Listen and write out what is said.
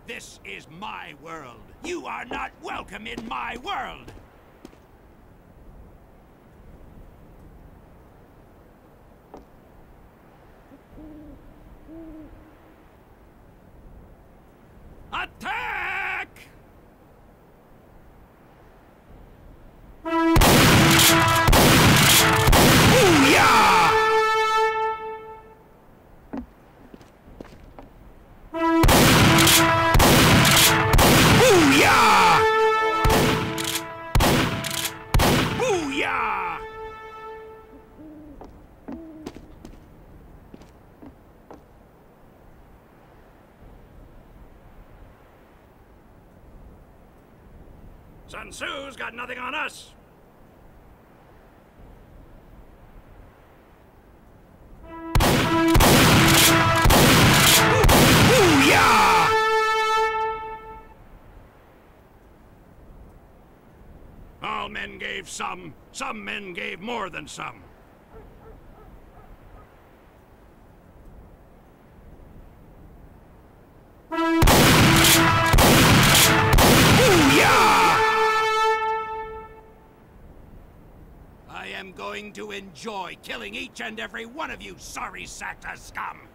This is my world. You are not welcome in my world. Attack! Booyah! Booyah! Booyah! Sun Tzu's got nothing on us. Booyah! All men gave some men gave more than some. I am going to enjoy killing each and every one of you sorry sacked of scum!